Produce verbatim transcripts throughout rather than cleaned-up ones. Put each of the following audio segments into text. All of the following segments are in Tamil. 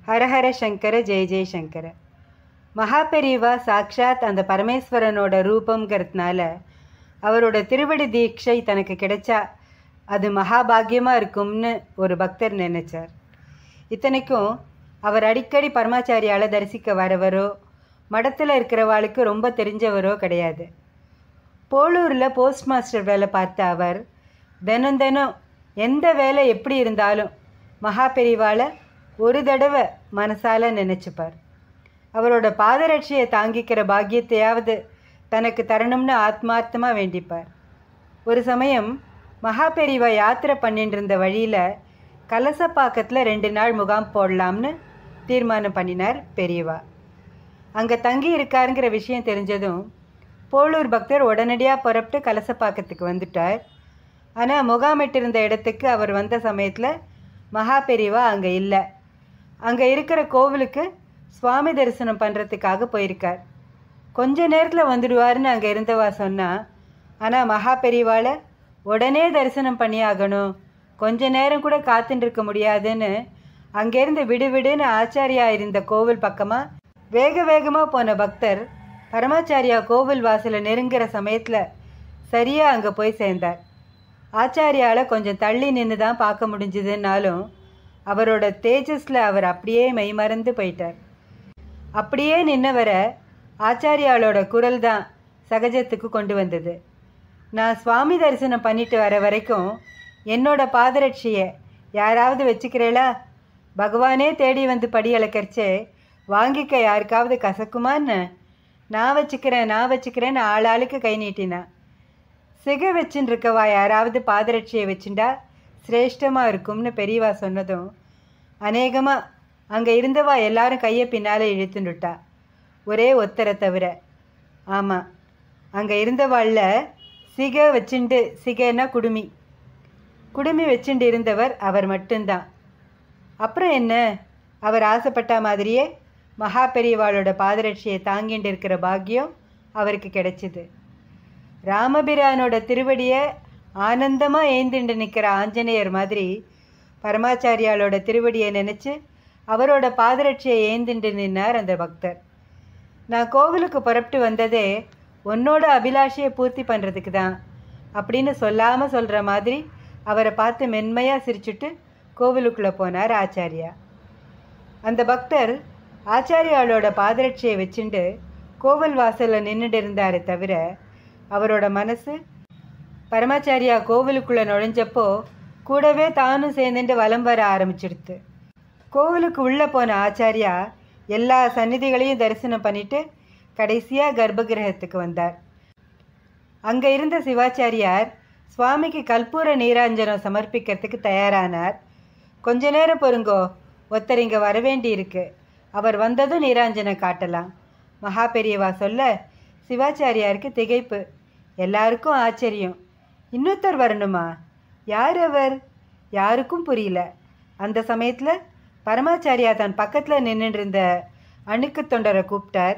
ஹரஹர சங்கர ஜெய ஜெயசங்கர. மகாபெரிவா சாக்ஷாத் அந்த பரமேஸ்வரனோட ரூபங்கிறதுனால அவரோட திருவடி தீட்சை தனக்கு கிடைச்சா அது மகாபாகியமாக இருக்கும்னு ஒரு பக்தர் நினைச்சார். இத்தனைக்கும் அவர் அடிக்கடி பரமாச்சாரியால் தரிசிக்க வரவரோ மடத்தில் இருக்கிறவாளுக்கு ரொம்ப தெரிஞ்சவரோ கிடையாது. போலூரில் போஸ்ட் மாஸ்டர் வேலை பார்த்த அவர் தினம் தினம் எந்த வேலை எப்படி இருந்தாலும் மகாபெரிவாளை ஒரு தடவை மனசால நினச்சிப்பார். அவரோட பாதரட்சியை தாங்கிக்கிற பாக்கியத்தையாவது தனக்கு தரணும்னு ஆத்மார்த்தமாக வேண்டிப்பார். ஒரு சமயம் மகாபெரிவா யாத்திரை பண்ணிட்டு இருந்த வழியில் கலசப்பாக்கத்தில் ரெண்டு நாள் முகாம் போடலாம்னு தீர்மானம் பண்ணினார் பெரியவா. அங்கே தங்கி இருக்காருங்கிற விஷயம் தெரிஞ்சதும் போலூர் பக்தர் உடனடியாக புறப்பட்டு கலசப்பாக்கத்துக்கு வந்துட்டார். ஆனால் முகாமிட்டிருந்த இடத்துக்கு அவர் வந்த சமயத்தில் மகாபெரிவா அங்கே இல்லை. அங்கே இருக்கிற கோவிலுக்கு சுவாமி தரிசனம் பண்ணுறதுக்காக போயிருக்கார். கொஞ்ச நேரத்தில் வந்துடுவார்னு அங்கே இருந்தவா சொன்னால், ஆனால் மகாபெரிவாளை உடனே தரிசனம் பண்ணி ஆகணும், கொஞ்ச நேரம் கூட காத்துட்டு இருக்க முடியாதுன்னு அங்கேருந்து விடுவிடுன்னு ஆச்சாரியா இருந்த கோவில் பக்கமாக வேக வேகமாக போன பக்தர் பரமாச்சாரியா கோவில் வாசலை நெருங்குற சமயத்தில் சரியாக அங்கே போய் சேர்ந்தார். ஆச்சாரியால் கொஞ்சம் தள்ளி நின்று தான் பார்க்க முடிஞ்சுதுன்னாலும் அவரோட தேஜஸில் அவர் அப்படியே மெய்மறந்து போயிட்டார். அப்படியே நின்னவரை ஆச்சாரியாலோட குரல் தான் சகஜத்துக்கு கொண்டு வந்தது. நான் சுவாமி தரிசனம் பண்ணிட்டு வர வரைக்கும் என்னோட பாதரட்சியை யாராவது வச்சுக்கிறேளா? பகவானே தேடி வந்து படி அளக்கரிச்சே வாங்கிக்க யாருக்காவது கசக்குமான்னு? நான் வச்சுக்கிறேன் நான் வச்சுக்கிறேன்னு ஆள் ஆளுக்கு கை நீட்டினா. சிகை வச்சுன்னு இருக்கவா யாராவது பாதரட்சியை வச்சுண்டா சிரேஷ்டமாக இருக்கும்னு பெரியவா சொன்னதும் அநேகமாக அங்கே இருந்தவா எல்லாரும் கையை பின்னால் இழுத்துண்டுட்டா, ஒரே ஒத்தரை தவிர. ஆமாம், அங்கே இருந்தவாளில் சிகை வச்சுண்டு, சிகைன்னா குடுமி, குடுமி வச்சுண்டு இருந்தவர் அவர் மட்டும்தான். அப்புறம் என்ன, அவர் ஆசைப்பட்ட மாதிரியே மகா பெரியவாளோட பாதரட்சியை தாங்கிட்டு இருக்கிற பாக்கியம் அவருக்கு கிடைச்சிது. ராமபிரானோட திருவடியை ஆனந்தமாக ஏந்திண்டு நிற்கிற ஆஞ்சநேயர் மாதிரி பரமாச்சாரியாலோட திருவடியை நினச்சி அவரோட பாதரட்சியை ஏந்திண்டு நின்னார் அந்த பக்தர். நான் கோவிலுக்கு புறப்பட்டு வந்ததே உன்னோட அபிலாஷையை பூர்த்தி பண்ணுறதுக்கு தான் அப்படின்னு சொல்லாமல் சொல்கிற மாதிரி அவரை பார்த்து மென்மையாக சிரிச்சுட்டு கோவிலுக்குள்ளே போனார் ஆச்சாரியா. அந்த பக்தர் ஆச்சாரியாலோட பாதரட்சியை வச்சுண்டு கோவில் வாசலில் நின்றுட்டு இருந்தாரே தவிர அவரோட மனசு பரமாச்சாரியா கோவிலுக்குள்ளே நுழைஞ்சப்போ கூடவே தானும் சேர்ந்துட்டு வலம் வர ஆரம்பிச்சிடுது. கோவிலுக்கு உள்ளே போன ஆச்சாரியா எல்லா சந்நிதிகளையும் தரிசனம் பண்ணிட்டு கடைசியாக கர்ப்பகிரகத்துக்கு வந்தார். அங்கே இருந்த சிவாச்சாரியார் சுவாமிக்கு கற்பூர நீராஞ்சனம் சமர்ப்பிக்கிறதுக்கு தயாரானார். கொஞ்ச நேரம் பொறுங்கோ, ஒருத்தர் இங்கே வரவேண்டி இருக்கு, அவர் வந்ததும் நீராஞ்சனம் காட்டலாம் மகா பெரியவா சொல்ல சிவாச்சாரியாருக்கு திகைப்பு, எல்லாருக்கும் ஆச்சரியம். இன்னொருத்தர் வரணுமா? யார் அவர்? யாருக்கும் புரியல. அந்த சமயத்தில் பரமாச்சாரியா தன் பக்கத்தில் நின்றுட்டு இருந்த அணுக்கு தொண்டரை கூப்பிட்டார்.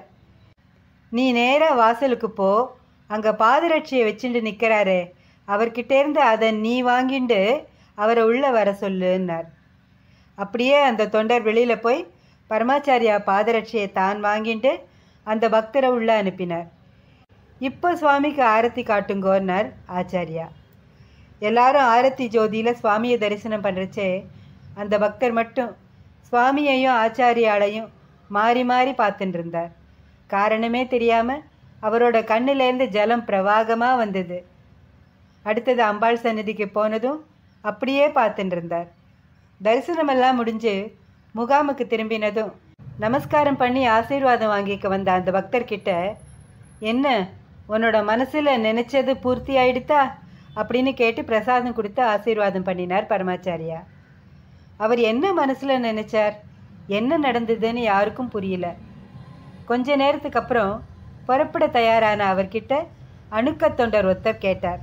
நீ நேராக வாசலுக்கு போ, அங்கே பாதரட்சியை வச்சுட்டு நிற்கிறாரே அவர்கிட்டேருந்து அதை நீ வாங்கிண்டு அவரை உள்ளே வர சொல்லுன்னார். அப்படியே அந்த தொண்டர் வெளியில் போய் பரமாச்சாரியா பாதரட்சியை தான் வாங்கிட்டு அந்த பக்தரை உள்ளே அனுப்பினார். இப்போ சுவாமிக்கு ஆரத்தி காட்டுங்கோன்னார் ஆச்சாரியா. எல்லாரும் ஆரத்தி ஜோதியில் சுவாமியை தரிசனம் பண்ணுறச்சே அந்த பக்தர் மட்டும் சுவாமியையும் ஆச்சாரியாலையும் மாறி மாறி பார்த்துட்டு இருந்தார். காரணமே தெரியாமல் அவரோட கண்ணிலேருந்து ஜலம் பிரவாகமாக வந்தது. அடுத்தது அம்பாள் சந்நிதிக்கு போனதும் அப்படியே பார்த்துட்டு இருந்தார். தரிசனமெல்லாம் முடிஞ்சு முகாமுக்கு திரும்பினதும் நமஸ்காரம் பண்ணி ஆசீர்வாதம் வாங்கிக்க வந்த அந்த பக்தர்கிட்ட, என்ன உன்னோட மனசில் நினச்சது பூர்த்தி ஆயிடுத்தா அப்படின்னு கேட்டு பிரசாதம் கொடுத்து ஆசீர்வாதம் பண்ணினார் பரமாச்சாரியா. அவர் என்ன மனசில் நினச்சார், என்ன நடந்ததுன்னு யாருக்கும் புரியல. கொஞ்ச நேரத்துக்கு அப்புறம் புறப்பட தயாரான அவர்கிட்ட அணுக்க தொண்டர் ஒருத்தர் கேட்டார்,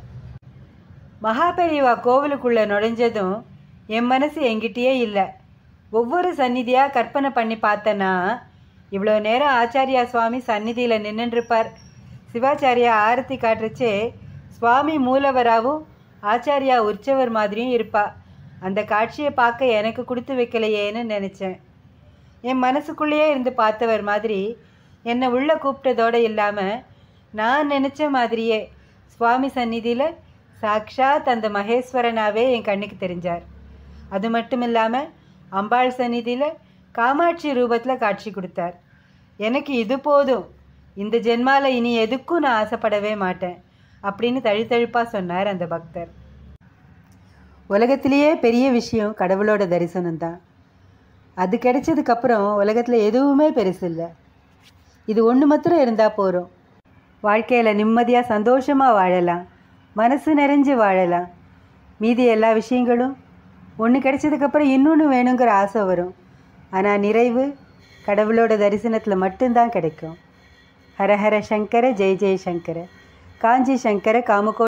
மகாபெரிவா கோவிலுக்குள்ளே நுழைஞ்சதும் என் மனசு என்கிட்டயே இல்லை, ஒவ்வொரு சந்நிதியாக கற்பனை பண்ணி பார்த்தனா இவ்வளோ நேரம் ஆச்சாரியா சுவாமி சந்நிதியில் நின்றுருப்பார், சிவாச்சாரியா ஆரத்தி காட்டுறச்சே சுவாமி மூலவராகவும் ஆச்சாரியா உற்சவர் மாதிரியும் இருப்பா, அந்த காட்சியை பார்க்க எனக்கு கொடுத்து வைக்கலையேன்னு நினச்சேன். என் மனசுக்குள்ளேயே இருந்து பார்த்தவர் மாதிரி என்னை உள்ளே கூப்பிட்டதோடு இல்லாமல் நான் நினச்ச மாதிரியே சுவாமி சந்நிதியில் சாக்ஷாத் அந்த மகேஸ்வரனாகவே என் கண்ணுக்கு தெரிஞ்சார். அது மட்டும் இல்லாமல் அம்பாள் சந்நிதியில் காமாட்சி ரூபத்தில் காட்சி கொடுத்தார். எனக்கு இது போதும், இந்த ஜென்மாவில் இனி எதுக்கும் நான் ஆசைப்படவே மாட்டேன் அப்படின்னு தழுத்தழுப்பாக சொன்னார் அந்த பக்தர். உலகத்திலேயே பெரிய விஷயம் கடவுளோட தரிசனம்தான். அது கிடைச்சதுக்கப்புறம் உலகத்தில் எதுவுமே பெருசு இல்லை. இது ஒன்று மாத்திரம் இருந்தால் போகிறோம். வாழ்க்கையில் நிம்மதியாக சந்தோஷமாக வாழலாம், மனசு நிறைஞ்சு வாழலாம். மீதி எல்லா விஷயங்களும் ஒன்று கிடைச்சதுக்கப்புறம் இன்னொன்று வேணுங்கிற ஆசை வரும். ஆனால் நிறைவு கடவுளோட தரிசனத்தில் மட்டும்தான் கிடைக்கும். ஹரஹர சங்கர, ஜெய் ஜெய் சங்கர, காஞ்சி சங்கர, காமகோ